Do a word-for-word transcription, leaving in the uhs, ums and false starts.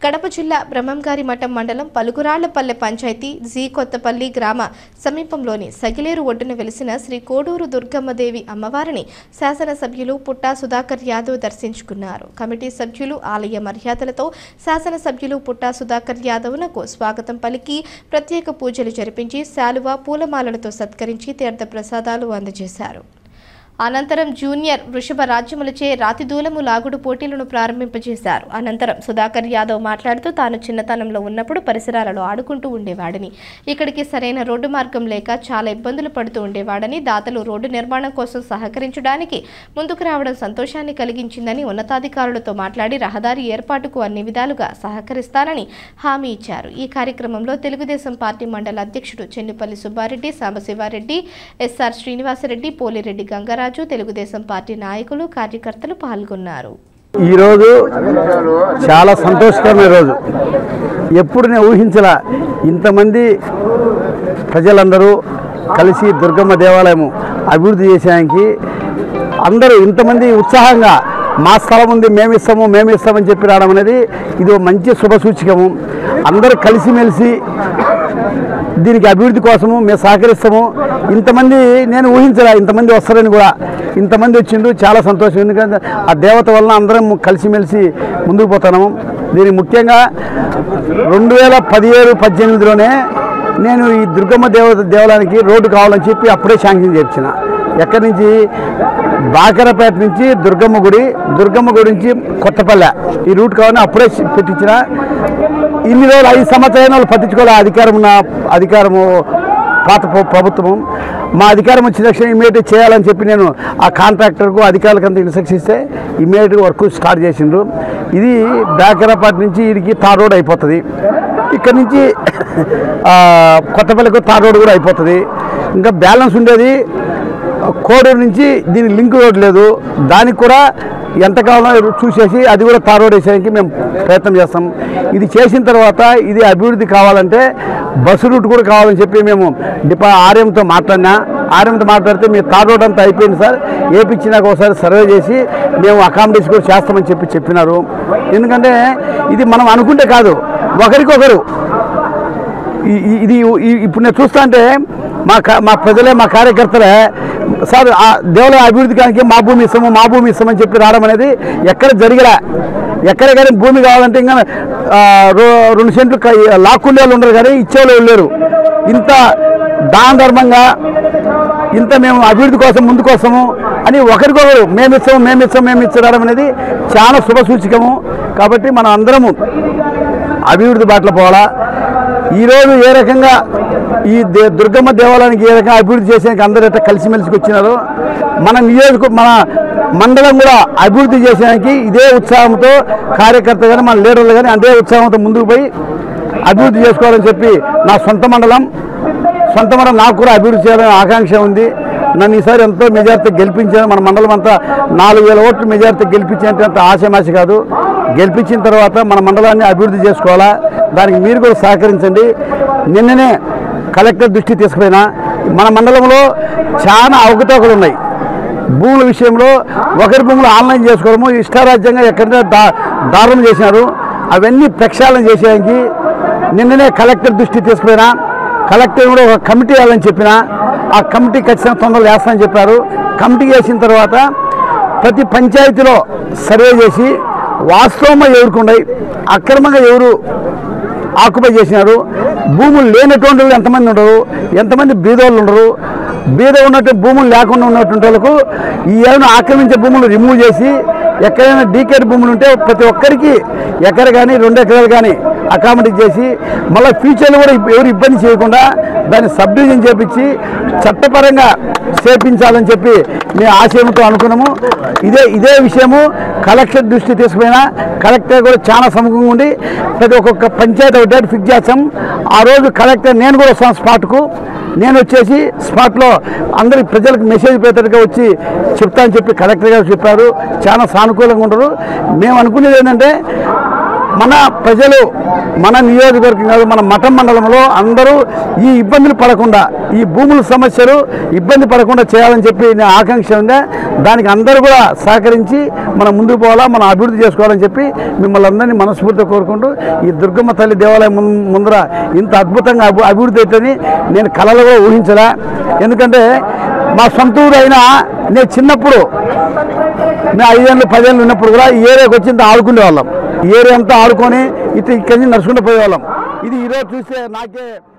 కడప జిల్లా బ్రహ్మంగారిమఠం మండలం పలుకురాళ్లపల్లె పంచాయతీ జీ కొత్తపల్లి గ్రామ సమీపంలోని సగిలేరు ఒడ్డున వెలిసిన శ్రీ కోడూరు దుర్గమ్మదేవి అమ్మవారిని శాసనసభ్యులు పుట్టా సుధాకర్ యాదవ్ దర్శించుకున్నారు. కమిటీ సభ్యులు ఆలయ మర్యాదలతో శాసనసభ్యులు పుట్టా సుధాకర్ యాదవ్నకు స్వాగతం పలికి ప్రత్యేక పూజలు జరిపించి శాలువ పూలమాలలతో సత్కరించి తీర్థ ప్రసాదాలు అందజేశారు. అనంతరం జూనియర్ వృషభ రాజ్యములచే రాతి దూలము లాగుడు పోటీలను ప్రారంభింపజేశారు. అనంతరం సుధాకర్ యాదవ్ మాట్లాడుతూ తాను చిన్నతనంలో ఉన్నప్పుడు పరిసరాలలో ఆడుకుంటూ ఉండేవాడని, ఇక్కడికి సరైన రోడ్డు మార్గం లేక చాలా ఇబ్బందులు పడుతూ ఉండేవాడని, దాతలు రోడ్డు నిర్మాణం కోసం సహకరించడానికి ముందుకు రావడం సంతోషాన్ని కలిగించిందని, ఉన్నతాధికారులతో మాట్లాడి రహదారి ఏర్పాటుకు అన్ని విధాలుగా సహకరిస్తానని హామీ ఇచ్చారు. ఈ కార్యక్రమంలో తెలుగుదేశం పార్టీ మండల అధ్యక్షుడు చెన్నుపల్లి సుబ్బారెడ్డి, సాంబశివారెడ్డి, ఎస్ఆర్ శ్రీనివాసరెడ్డి, పోలిరెడ్డి గంగారాజు, తెలుగుదేశం పార్టీ నాయకులు కార్యకర్తలు పాల్గొన్నారు. ఈ రోజు చాలా సంతోషకరమైన రోజు. ఎప్పుడు నేను ఊహించలా ఇంతమంది ప్రజలందరూ కలిసి దుర్గమ్మ దేవాలయం అభివృద్ధి చేసేదానికి అందరూ ఇంతమంది ఉత్సాహంగా మా స్థలం ఉంది మేము ఇస్తాము మేము ఇస్తామని చెప్పి రావడం అనేది ఇది మంచి శుభసూచకము. అందరూ కలిసిమెలిసి దీనికి అభివృద్ధి కోసము మేము సహకరిస్తాము. ఇంతమంది నేను ఊహించలే ఇంతమంది వస్తారని కూడా. ఇంతమంది వచ్చిండ్రు, చాలా సంతోషం. ఎందుకంటే ఆ దేవత వలన అందరం కలిసిమెలిసి ముందుకు పోతున్నాము. దీనికి ముఖ్యంగా రెండు వేల పదిహేడు పద్దెనిమిదిలోనే నేను ఈ దుర్గమ్మ దేవత దేవాలయానికి రోడ్డు కావాలని చెప్పి అప్పుడే శాంక్షన్ చేయించిన. ఎక్కడి నుంచి? బాకరపేట నుంచి దుర్గమ్మ గుడి, దుర్గమ్మ గుడి నుంచి కొత్తపల్లె ఈ రూట్ కావాలని అప్పుడే పెట్టించిన. ఇన్ని రోజులు ఐదు సంవత్సరాలు వాళ్ళు పట్టించుకోవాలి. అధికారం ఉన్న అధికారము పాత ప్రభుత్వము. మా అధికారం వచ్చిన తక్షణ ఇమీడియట్గా చేయాలని చెప్పి నేను ఆ కాంట్రాక్టర్కు అధికారులకు అంతా ఇన్స్ట్రక్షన్ ఇస్తే ఇమీడియట్గా వర్క్ స్టార్ట్ చేసిండ్రు. ఇది బాకరపేట నుంచి వీడికి తార్ రోడ్ అయిపోతుంది. ఇక్కడ నుంచి కొత్తపల్లికి తార్ రోడ్ కూడా అయిపోతుంది. ఇంకా బ్యాలెన్స్ ఉండేది కోడూరు నుంచి దీని లింక్ రోడ్ లేదు. దానికి కూడా ఎంత కావాలో చూసేసి అది కూడా తార్ రోడ్ వేసేదానికి మేము ప్రయత్నం చేస్తాం. ఇది చేసిన తర్వాత ఇది అభివృద్ధి కావాలంటే బస్సు రూట్ కూడా కావాలని చెప్పి మేము డిపా ఆర్ఎంతో మాట్లాడినా. ఆర్ఎంతో మాట్లాడితే మీరు తార్ రోడ్ అంతా అయిపోయింది సార్, ఏపిచ్చినాక ఒకసారి సర్వే చేసి మేము అకామిడేషన్ కూడా చేస్తామని చెప్పి చెప్పినారు. ఎందుకంటే ఇది మనం అనుకుంటే కాదు, ఒకరికొకరు. ఇది ఇప్పుడు నేను చూస్తా అంటే మా మా ప్రజలే మా కార్యకర్తలే సార్ ఆ దేవాలయ అభివృద్ధి కానీ మా భూమి ఇస్తాము మా భూమి ఇస్తామని చెప్పి రావడం అనేది ఎక్కడ జరిగలే. ఎక్కడ కానీ భూమి కావాలంటే ఇంకా రెండు సెంట్లు లాక్కుండే వాళ్ళు ఉండరు కానీ ఇచ్చేవాళ్ళు వెళ్ళారు. ఇంత దాన ధర్మంగా ఇంత మేము అభివృద్ధి కోసం ముందుకోసము అని ఒకరికొకరు మేము ఇస్తాము మేము ఇస్తాము మేము ఇచ్చడం అనేది చాలా శుభసూచకము. కాబట్టి మనం అందరము అభివృద్ధి బాటలో పోవాలా. ఈరోజు ఏ రకంగా ఈ దే దుర్గమ్మ దేవాలయానికి ఏ రకంగా అభివృద్ధి చేసేందుకు అందరూ ఎట్లా కలిసిమెలిసి వచ్చినారో మన నియోజక మన మండలం కూడా అభివృద్ధి చేసేదానికి ఇదే ఉత్సాహంతో కార్యకర్త కానీ మన లీడర్లు కానీ అదే ఉత్సాహంతో ముందుకు పోయి అభివృద్ధి చేసుకోవాలని చెప్పి నా సొంత మండలం సొంత మండలం నాకు కూడా అభివృద్ధి చేయాలని ఆకాంక్ష ఉంది. నన్ను ఈసారి ఎంతో మెజార్టీ గెలిపించాను. మన మండలం అంతా నాలుగు వేల ఓట్లు మెజార్టీ గెలిపించేంత ఆశమాశ కాదు. గెలిపించిన తర్వాత మన మండలాన్ని అభివృద్ధి చేసుకోవాలా. దానికి మీరు కూడా సహకరించండి. నిన్ననే కలెక్టర్ దృష్టి తీసుకుపోయినా మన మండలంలో చాలా అవకతవకలు ఉన్నాయి. భూముల విషయంలో ఒకరి భూములు ఆన్లైన్ చేసుకోవడము ఇష్టారాజ్యంగా ఎక్కడైనా దా దారుణం చేసినారు. అవన్నీ ప్రక్షాళన చేసేదానికి నిన్ననే కలెక్టర్ దృష్టి తీసుకుపోయినా. కలెక్టర్ కూడా ఒక కమిటీ వేయాలని చెప్పిన. ఆ కమిటీ ఖచ్చితంగా తొందరగా వేస్తామని చెప్పారు. కమిటీ వేసిన తర్వాత ప్రతి పంచాయతీలో సర్వే చేసి వాస్తవంగా ఎవరుకున్నాయి, అక్రమంగా ఎవరు ఆక్యుపై చేసినారు, భూములు లేనటువంటి వాళ్ళు ఎంతమంది ఉండరు, ఎంతమంది బీదోళ్ళు ఉండరు, బీద ఉన్నట్టు భూములు లేకుండా ఉన్నటువంటి వాళ్ళకు ఈ ఏమైనా ఆక్రమించే భూములు రిమూవ్ చేసి ఎక్కడైనా డీకేడ్ భూములు ఉంటే ప్రతి ఒక్కరికి ఎకర కానీ రెండు ఎకరాలు కానీ అకామిడేట్ చేసి మళ్ళీ ఫ్యూచర్లో కూడా ఎవరు ఇబ్బంది చేయకుండా దాన్ని సబ్ డివిజన్ చేపించి చట్టపరంగా చేపించాలని చెప్పి మేము ఆశయంతో అనుకున్నాము. ఇదే ఇదే విషయము కలెక్టర్ దృష్టి తీసుకుపోయినా కలెక్టర్ కూడా చాలా సముఖంగా ఉండి ప్రతి ఒక్కొక్క పంచాయతీ ఒక డేట్ ఫిక్స్ చేస్తాం. ఆ రోజు కలెక్టర్ నేను కూడా వస్తాను స్పాట్కు. నేను వచ్చేసి స్పాట్లో అందరికి ప్రజలకు మెసేజ్ పేపర్గా వచ్చి చెప్తా అని చెప్పి కలెక్టర్ గారు చెప్పారు. చాలా సానుకూలంగా ఉండరు. మేము అనుకునేది ఏంటంటే మన ప్రజలు మన నియోజకవర్గం కాదు మన మఠం మండలంలో అందరూ ఈ ఇబ్బందులు పడకుండా ఈ భూముల సమస్యలు ఇబ్బంది పడకుండా చేయాలని చెప్పి నేను ఆకాంక్ష ఉందా దానికి అందరూ కూడా సహకరించి మనం ముందుకు పోవాలా మనం అభివృద్ధి చేసుకోవాలని చెప్పి మిమ్మల్ని అందరినీ మనస్ఫూర్తిగా కోరుకుంటూ ఈ దుర్గమ్మ తల్లి దేవాలయం ముందర ఇంత అద్భుతంగా అభివృద్ధి అవుతుందని నేను కలలో ఊహించలే. ఎందుకంటే మా సొంత ఊరు అయినా నేను చిన్నప్పుడు మేము ఐదేళ్ళు పదేళ్ళు ఉన్నప్పుడు కూడా ఈ ఏరియాకి వచ్చి ఇంత ఆడుకునే వాళ్ళం. ఈ ఏరియా అంతా ఆడుకొని ఇటు ఇక్కడి నుంచి నడుచుకుంటూ పోయేవాళ్ళం. ఇది ఈరోజు చూస్తే నాకే